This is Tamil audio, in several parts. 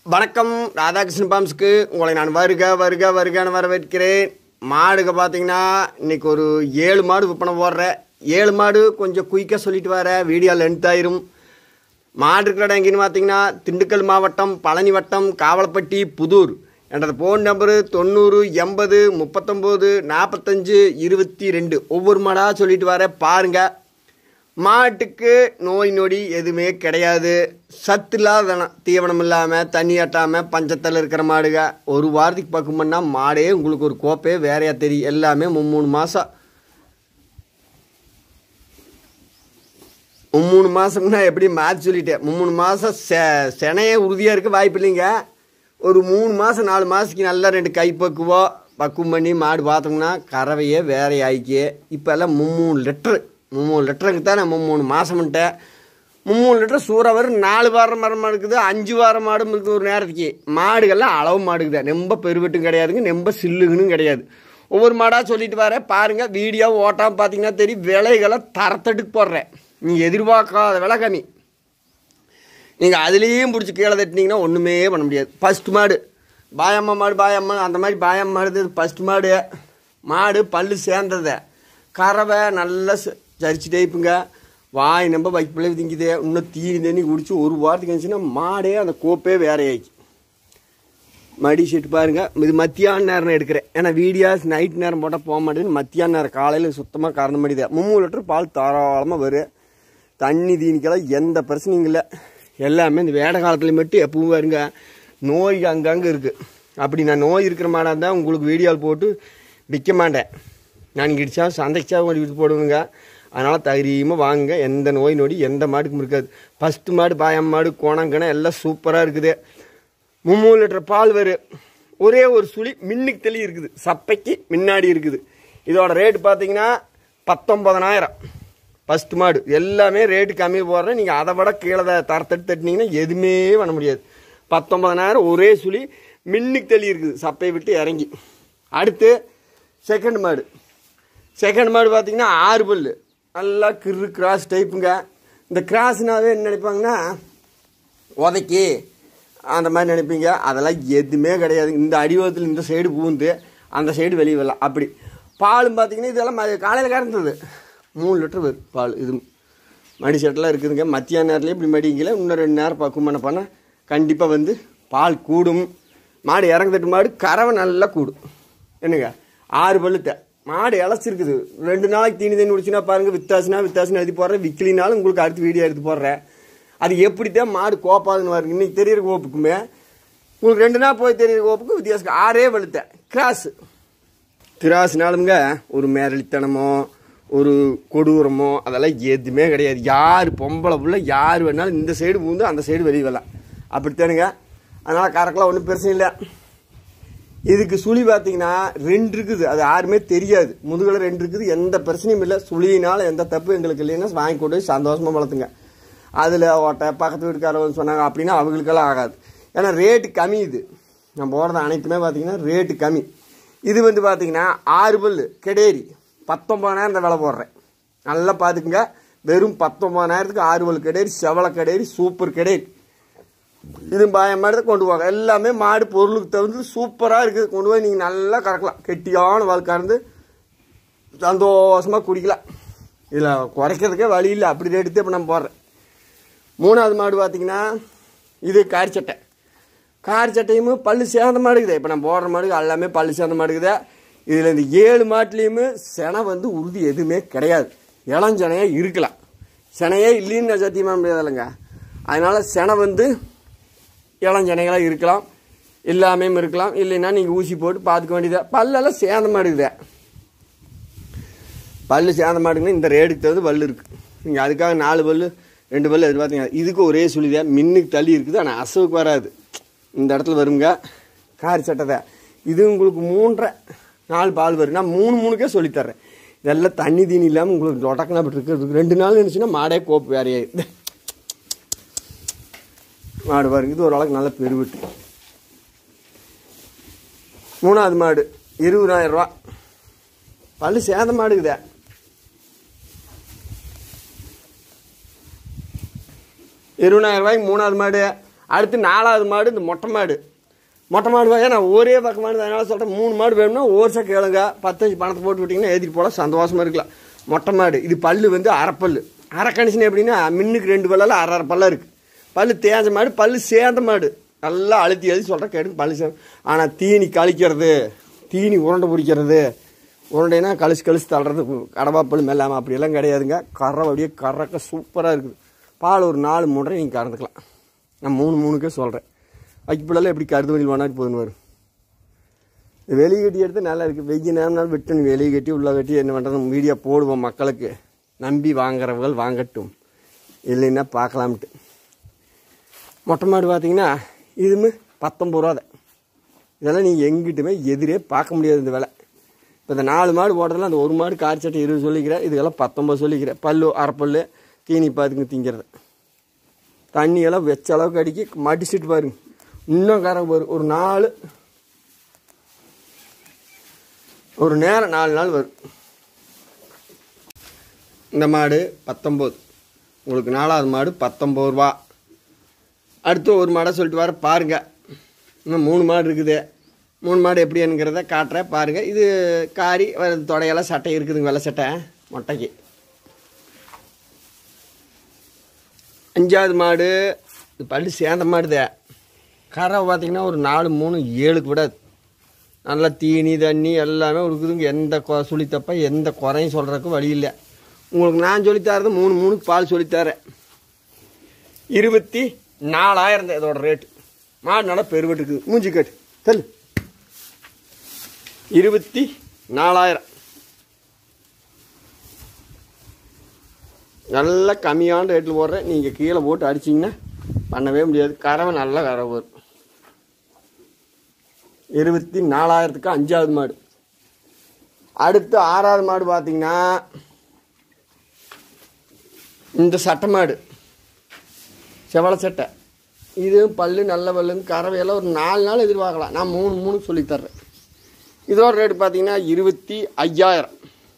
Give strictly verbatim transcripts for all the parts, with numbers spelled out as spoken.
வணக்கம் ராதாகிருஷ்ணன் பாம்ஸ்க்கு உங்களை நான் வருக வருக வருகன்னு வரவேற்கிறேன். மாடுக பார்த்தீங்கன்னா இன்றைக்கி ஒரு ஏழு மாடு விற்பனை போடுறேன். ஏழு மாடு கொஞ்சம் குயிக்காக சொல்லிட்டு வர வீடியோ லென்த் ஆயிரும். மாடு இருக்கிற இடம் எங்கேன்னு பார்த்தீங்கன்னா திண்டுக்கல் மாவட்டம் பழனி வட்டம் காவலப்பட்டி புதூர். எனது ஃபோன் நம்பரு தொண்ணூறு எண்பது முப்பத்தொம்போது நாற்பத்தஞ்சு இருபத்தி ரெண்டு. ஒவ்வொரு மாடாக சொல்லிட்டு வர பாருங்கள். மாட்டுக்கு நோய் நொடி எதுவுமே கிடையாது. சத்து இல்லாத தீவனம் இல்லாமல் தண்ணி ஆட்டாமல் பஞ்சத்தில் இருக்கிற மாடுங்க. ஒரு வாரத்துக்கு பக்கம் பண்ணால் மாடே உங்களுக்கு ஒரு கோப்பே வேறையாக தெரியும். எல்லாமே மும்மூணு மாதம் மும்மூணு மாதம்னா எப்படி மாற்றி சொல்லிட்டேன். மும்மூணு மாதம் செ செனையே உறுதியாக இருக்க வாய்ப்பு இல்லைங்க. ஒரு மூணு மாதம் நாலு மாதத்துக்கு நல்லா ரெண்டு கை பக்குவோம் பக்குவம் பண்ணி மாடு பார்த்தோம்னா கறவையே வேற ஆயிக்கே. இப்போ எல்லாம் மும்மூணு லிட்டரு மூணு லிட்டருக்கு தான் நான் மூணு மாதம்ன்ட்டேன். மூணு லிட்டர் சூற வரும். நாலு வாரம் மரம் இருக்குது, அஞ்சு வாரம் மாடும் இருக்குது. ஒரு நேரத்துக்கு மாடுகள்லாம் அளவு மாடுக்குதான். நெம்ப பெருவெட்டும் கிடையாதுங்க, நெம்ப சில்லுங்கன்னு கிடையாது. ஒவ்வொரு மாடாக சொல்லிட்டு வரேன் பாருங்கள். வீடியோ ஓட்டாமல் பார்த்தீங்கன்னா தெரியும். விலைகளை தரத்தட்டுக்கு போடுறேன். நீங்கள் எதிர்பார்க்காத விலை கம்மி. நீங்கள் அதுலேயும் பிடிச்சி கீழே தட்டினீங்கன்னா ஒன்றுமே பண்ண முடியாது. ஃபஸ்ட்டு மாடு பாயம்மா மாடு பாயம்மா அந்த மாதிரி பாயம்மா மாடு ஃபஸ்ட்டு மாடு. மாடு பல்லு சேர்ந்ததை கறவை நல்லா சரிச்சு டைப்புங்க. வாய் நம்ப வைக்க பிள்ளை திங்குது. இன்னும் தீனி தண்ணி குடிச்சு ஒரு வாரத்துக்கு இருந்துச்சுன்னா மாடே அந்த கோப்பே வேற ஆயிடுச்சு. மடி செட்டு பாருங்கள். இது மத்தியான நேரம் எடுக்கிறேன். ஏன்னா வீடியோஸ் நைட் நேரம் போட்டால் போக மாட்டேன்னு மத்தியான நேரம் காலையில் சுத்தமாக கறந்த மடி தான். மூணு லிட்டர் பால் தாராளமாக வரும். தண்ணி தீனிக்கெல்லாம் எந்த பிரச்சனையும் இல்லை. எல்லாமே இந்த வேடை காலத்தில் மட்டும் எப்பவும் வருங்க. நோய் அங்கங்கே இருக்குது. அப்படி நான் நோய் இருக்கிற மாடாக இருந்தால் உங்களுக்கு வீடியோவில் போட்டு விற்க மாட்டேன். நான் கிடிச்சா சந்தைச்சா கொண்டு விட்டு போடுவேங்க. அதனால் தைரியமாக வாங்குங்க. எந்த நோய் நொடி எந்த மாடுக்கும் இருக்காது. ஃபஸ்ட்டு மாடு பாயம் மாடு கோணங்கணை எல்லாம் சூப்பராக இருக்குது. மூணு லிட்டர் பால் வரும். ஒரே ஒரு சுழி மின்னுக்கு தெளி இருக்குது. சப்பைக்கு முன்னாடி இருக்குது. இதோட ரேட்டு பார்த்தீங்கன்னா பத்தொம்பதனாயிரம். ஃபஸ்ட்டு மாடு எல்லாமே ரேட்டு கம்மி போடுறேன். நீங்கள் அதை விட கீழே தரத்தட்டு தட்டினீங்கன்னா எதுவுமே பண்ண முடியாது. பத்தொம்பதனாயிரம் ஒரே சுழி மின்னுக்கு தெளி இருக்குது. சப்பையை விட்டு இறங்கி. அடுத்து செகண்ட் மாடு. செகண்ட் மாடு பார்த்தீங்கன்னா ஆறு பல் நல்லா கிரு கிராஸ் டைப்புங்க. இந்த கிராஸ்னாவே என்ன நினைப்பாங்கன்னா உதைக்கி அந்த மாதிரி நினைப்பீங்க. அதெல்லாம் எதுவுமே கிடையாது. இந்த அடிவத்தில் இந்த சைடு பூந்து அந்த சைடு வெளியே வரலாம். அப்படி பாலும் பார்த்தீங்கன்னா இதெல்லாம் காலையில் கறந்தது. மூணு லிட்டர் வரும் பால். இது மடி செட்டெல்லாம் இருக்குதுங்க. மத்தியான நேரத்துலேயே இப்படி மடிங்கல இன்னும் ரெண்டு நேரம் பக்குவம் பண்ணால் கண்டிப்பாக வந்து பால் கூடும். மாடு இறங்குதட்டு மாடு கறவை நல்லா கூடும். என்னங்க ஆறு பல்லுத்த மாடு இழைச்சிருக்குது. ரெண்டு நாளைக்கு தீனி தண்ணி குடிச்சுன்னா பாருங்கள். வித்தாசுனா வித்தாசுனா எழுதி போடுறேன். விற்கலினாலும் உங்களுக்கு அடுத்த வீடியோ எடுத்து போடுறேன். அது எப்படித்தான் மாடு கோப்பாதுன்னு பாருங்க. இன்றைக்கி தெரியிற கோப்புக்குமே உங்களுக்கு ரெண்டு நாள் போய் தெரியிற கோப்புக்கும் வித்தியாசம். ஆறே பல்லுத்த கிராஸு. கிராஸ்னாலுங்க ஒரு மேரளித்தனமோ ஒரு கொடூரமோ அதெல்லாம் எதுவுமே கிடையாது. யார் பொம்பளை புள்ள யார் வேணாலும் இந்த சைடு பூந்து அந்த சைடு வெளியே வரலாம். அப்படித்தானுங்க. அதனால் கறக்கெல்லாம் ஒன்றும் பிரச்சனை இல்லை. இதுக்கு சுழி பார்த்தீங்கன்னா ரெண்டு இருக்குது. அது யாருமே தெரியாது. முதுகில் ரெண்டு இருக்குது. எந்த பிரச்சனையும் இல்லை. சுழியினால் எந்த தப்பு எங்களுக்கு இல்லைன்னா வாங்கி கொண்டு போய் சந்தோஷமாக வளர்த்துங்க. அதில் ஓட்ட பக்கத்து வீட்டுக்காரவங்க சொன்னாங்க அப்படின்னா அவங்களுக்கெல்லாம் ஆகாது. ஏன்னா ரேட்டு கம்மி. இது நம்ம போடுறது அனைத்துமே பார்த்தீங்கன்னா ரேட்டு கம்மி. இது வந்து பார்த்தீங்கன்னா ஆறு பல் கெடேரி பத்தொம்பதாயிரம் இந்த விலை போடுறேன். நல்லா பார்த்துக்குங்க. வெறும் பத்தொம்பதாயிரத்துக்கு ஆறு பல் கெடேரி செவலை கெடேரி சூப்பர் கெடேரி. இது பாயம் மாடு கொண்டு போவாங்க. எல்லாமே மாடு பொருளுக்கு தகுந்து சூப்பராக இருக்குது. கொண்டு போய் நீங்கள் நல்லா கறக்கலாம். கெட்டியான வால் கறந்து சந்தோஷமாக குடிக்கலாம். இதில் குறைக்கிறதுக்கே வழி இல்லை. அப்படி ரேட்டு இப்போ நம்ம போடுறேன். மூணாவது மாடு பார்த்தீங்கன்னா இது காரி சட்டை. காரி சட்டையும் பல்லு சேர்ந்த மாடுக்குது. இப்போ நம்ம போடுற மாடுக்கு எல்லாமே பல்லு சேர்ந்த மாடுக்குது. இதில் இந்த ஏழு மாட்டுலேயுமே செனை வந்து உறுதி எதுவுமே கிடையாது. இளஞ்சனையாக இருக்கலாம். செனையே இல்லைன்னு நான் சத்தியமாக முடியாதில்லைங்க. அதனால் செனை வந்து இளஞ்சனைகளாக இருக்கலாம். எல்லாமே இருக்கலாம். இல்லைன்னா நீங்கள் ஊசி போட்டு பார்த்துக்க வேண்டியதா. பல்லெல்லாம் சேர்ந்த மாடுக்குதே. பல்லு சேர்ந்த மாடுங்கன்னா இந்த ரேட்டுக்கு தகுந்த பல்லு இருக்குது. நீங்கள் அதுக்காக நாலு பல்லு ரெண்டு பல்லு எதிர்பார்த்தீங்க. இதுக்கு ஒரே சுழிதான். மின்னுக்கு தள்ளி இருக்குது. ஆனால் அசவுக்கு வராது. இந்த இடத்துல வருங்க காரி சட்டை. இது உங்களுக்கு மூன்றரை நாலு பால் வரும். நான் மூணு மூணுக்கே சொல்லித்தர்றேன். இதெல்லாம் தண்ணி தீனி இல்லாமல் உங்களுக்கு தொடக்கணும் அப்படி இருக்குது. ரெண்டு நாள் இருந்துச்சுன்னா மாடே கோப்பு வேறையாயிடுது. மாடு பாருங்க. இது ஓரளவுக்கு நல்ல பெருவிட்டு. மூணாவது மாடு இருபதாயிரம் ரூபா. பல்லு சேத மாடுக்குதே. இருபதாயிரம் ரூபாய்க்கு மூணாவது மாடு. அடுத்து நாலாவது மாடு இந்த மொட்டை மாடு. மொட்டை மாடு வாங்க நான் ஒரே பக்கமானது, அதனால் சொல்கிறேன். மூணு மாடு வேணும்னா ஒரு சா கேளுங்க, பத்தஞ்சு பணத்தை போட்டு விட்டிங்கன்னா ஏற்றிட்டு போகலாம், சந்தோஷமாக இருக்கலாம். மொட்டை மாடு இது பல்லு வந்து அரைப்பல். அரை கணிசன் எப்படின்னா மின்னுக்கு ரெண்டு பல்லால் அரை அரை பல்லாக இருக்குது. பல்லு தேஞ்ச மாடு, பல்லு சேர்ந்த மாடு. நல்லா அழுத்தி எழுதி சொல்கிறேன் கேட்டு பல்லு சே. ஆனால் தீனி கழிக்கிறது, தீனி உருண்டை பிடிக்கிறது, உருண்டைனா கழிச்சு கழிச்சு தள்ளுறது, கடவாப்பல் மேலாமல் அப்படியெல்லாம் கிடையாதுங்க. கரை அப்படியே கறக்க சூப்பராக இருக்குது. பால் ஒரு நாலு மூன்றரை நீங்கள் கறந்துக்கலாம். நான் மூணு மூணுக்கே சொல்கிறேன். வைக்கப்பிள்ளால எப்படி கருது வழியில் வேணாட்டு போதுன்னு வரும். வெளியே கட்டி எடுத்து நல்லா இருக்குது. வெய்ய நேரம்னாலும் விட்டு வெளியே கட்டி உள்ளே கட்டி என்ன பண்ணுறது வீடியோ போடுவோம், மக்களுக்கு நம்பி வாங்குறவர்கள் வாங்கட்டும், இல்லைன்னா பார்க்கலாம்ட்டு. மொட்டை மாடு பார்த்தீங்கன்னா இதுமே பத்தொம்பது ரூபா தான். இதெல்லாம் நீங்கள் எங்கிட்டுமே எதிரே பார்க்க முடியாது இந்த விலை. இப்போ இந்த நாலு மாடு போடுறதுல அந்த ஒரு மாடு காரி சட்டை இருபது சொல்லிக்கிறேன், இதுக்கெல்லாம் பத்தொம்பது சொல்லிக்கிறேன். பல்லு அரைப்பல் தீனி பார்த்துங்க திங்கிறது. தண்ணியெல்லாம் வச்ச அளவுக்கு அடிக்கி மடிச்சுட்டு பாருங்க, இன்னும் கரை வரும். ஒரு நாலு ஒரு நேரம் நாலு நாள் வரும். இந்த மாடு பத்தொம்போது, உங்களுக்கு நாலாவது மாடு பத்தொம்பது ரூபா. அடுத்து ஒரு மாடை சொல்லிட்டு வர பாருங்கள். இன்னும் மூணு மாடு இருக்குது. மூணு மாடு எப்படி என்கிறத காட்டுறேன் பாருங்கள். இது காரி தொடையெல்லாம் சட்டை இருக்குதுங்க, வெள்ளை சட்டை மொட்டைக்கு. அஞ்சாவது மாடு இது பல்லு சேர்ந்த மாடுதே. கரை பார்த்திங்கன்னா ஒரு நாலு மூணு ஏழுக்கு விடாது. நல்லா தீனி தண்ணி எல்லாமே இருக்குதுங்க. எந்த கொ சுழித்தப்ப எந்த குறையும் சொல்கிறதுக்கு வழி இல்லை. உங்களுக்கு நான் சொல்லித்தரது மூணு மூணுக்கு பால் சொல்லித்தரேன். இருபத்தி நாலாயிரம் தான் இதோட ரேட்டு. மாடு நல்லா பெருவெட்டு இருக்குது. மூஞ்சி கட்டு தள்ளு. இருபத்தி நாலாயிரம். நல்லா கம்மியான ரேட்டில் போடுறேன். நீங்கள் கீழே போட்டு அடிச்சிங்கன்னா பண்ணவே முடியாது. கறவை நல்லா கறவை வரும். இருபத்தி நாலாயிரத்துக்கு அஞ்சாவது மாடு. அடுத்து ஆறாவது மாடு பார்த்தீங்கன்னா இந்த சட்டை மாடு, செவலை சட்டை. இது பல்லு நல்ல பல்லுங்க, கறவையெல்லாம் ஒரு நாலு நாள் எதிர்பார்க்கலாம். நான் மூணு மூணு சொல்லித்தர்றேன். இதோட ரேட்டு பார்த்தீங்கன்னா இருபத்தி ஐயாயிரம்.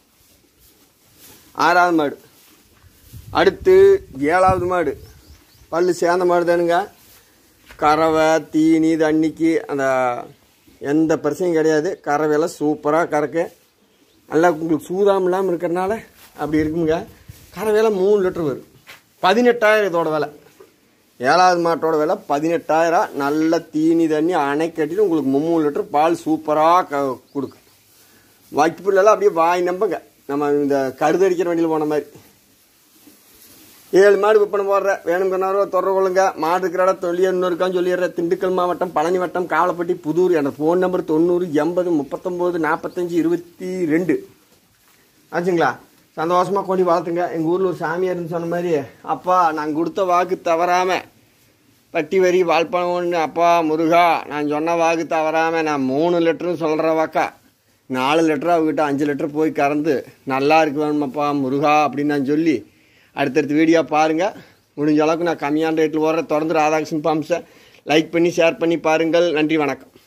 ஆறாவது மாடு. அடுத்து ஏழாவது மாடு, பல்லு சேர்ந்த மாடு தானுங்க. கறவை தீனி தண்ணிக்கு அந்த எந்த பிரச்சனையும் கிடையாது. கறவையெல்லாம் சூப்பராக கறக்கு. நல்லா உங்களுக்கு சூதாமல் இல்லாமல் இருக்கிறனால அப்படி இருக்குங்க. கறவையெல்லாம் மூணு லிட்டர் வரும். பதினெட்டாயிரம் இதோட விலை. ஏழாவது மாட்டோட விலை பதினெட்டாயிரம். நல்ல தீனி தண்ணி அணை கட்டிட்டு உங்களுக்கு மூணு லிட்டர் பால் சூப்பராக க கொடுக்கு. வைக்கப்புள்ளெல்லாம் அப்படியே வாய் நம்பங்க, நம்ம இந்த கருதடிக்கிற வண்டியில் போன மாதிரி. ஏழு மாடு விற்பனை போடுற வேணுங்கிறனாரோ தொடர்பு கொள்ளுங்க. மாடு இருக்கிற இடம் தொழில் இன்னொருக்கான்னு சொல்லிடுறேன். திண்டுக்கல் மாவட்டம், பழனி வட்டம், காவலப்பட்டி, புதூர். என்ற ஃபோன் நம்பர் தொண்ணூறு எண்பது முப்பத்தொம்போது நாற்பத்தஞ்சு இருபத்தி ரெண்டு ஆச்சுங்களா. சந்தோஷமாக கொண்டு வளர்த்துங்க. எங்கள் ஊரில் ஒரு சாமியார்னு சொன்ன மாதிரி, அப்பா நான் கொடுத்த வாக்கு தவறாமல் பட்டி வரி வாழ்ப்பணம் ஒன்று, அப்பா முருகா நான் சொன்ன வாக்கு தவறாமல் நான் மூணு லிட்டருன்னு சொல்கிற வாக்கா நாலு லிட்டரு அவங்ககிட்ட அஞ்சு லிட்டர் போய் கறந்து நல்லா இருக்கு வேணுமாப்பா முருகா அப்படின்னு நான் சொல்லி அடுத்தடுத்த வீடியோ பாருங்கள். முடிஞ்ச அளவுக்கு நான் கம்மியான ரேட்டில் போடுறேன். தொடர்ந்து ராதாகிருஷ்ணன் பாம்ஸை லைக் பண்ணி ஷேர் பண்ணி பாருங்கள். நன்றி, வணக்கம்.